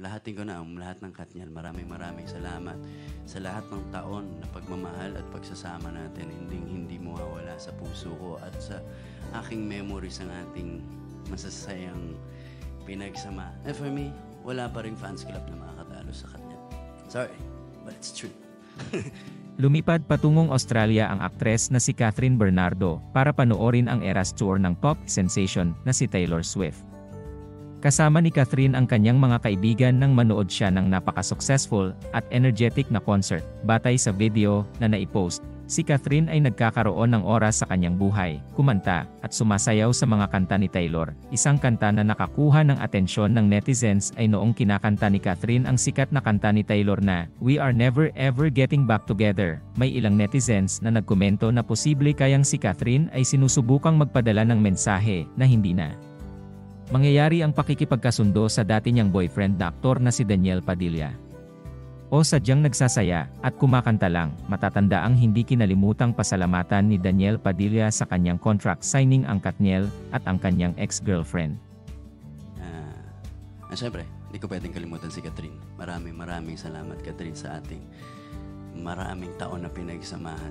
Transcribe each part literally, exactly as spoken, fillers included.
lahatin ko na ang lahat ng Katniel. Maraming maraming salamat sa lahat ng taon na pagmamahal at pagsasama natin. Hindi hindi mawawala sa puso ko at sa aking memories ang ating masasayang pinagsama. And for me, wala pa ring fans club na makakatalo sa Katniel. Sorry, but it's true. Lumipad patungong Australia ang aktres na si Catherine Bernardo para panoorin ang Eras Tour ng pop sensation na si Taylor Swift. Kasama ni Catherine ang kanyang mga kaibigan nang manood siya ng napaka-successful at energetic na concert. Batay sa video na naipost, si Catherine ay nagkakaroon ng oras sa kanyang buhay, kumanta, at sumasayaw sa mga kanta ni Taylor. Isang kanta na nakakuha ng atensyon ng netizens ay noong kinakanta ni Catherine ang sikat na kanta ni Taylor na, "We Are Never Ever Getting Back Together." May ilang netizens na nagkomento na posible kayang si Catherine ay sinusubukang magpadala ng mensahe na hindi na mangyayari ang pakikipagkasundo sa dati niyang boyfriend na aktor na si Daniel Padilla. O sadyang nagsasaya at kumakanta lang. Matatanda ang hindi kinalimutang pasalamatan ni Daniel Padilla sa kanyang contract signing ang Katniel at ang kanyang ex-girlfriend. Uh, ah, Siyempre, hindi ko pwedeng kalimutan si Catherine. Maraming maraming salamat, Catherine, sa ating maraming taon na pinagsamahan.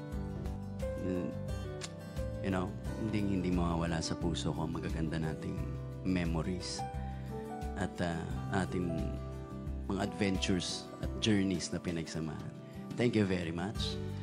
You know, hindi hindi mawawala sa puso ko ang magaganda nating memories at uh, ating mga adventures at journeys na pinagsamahan. Thank you very much.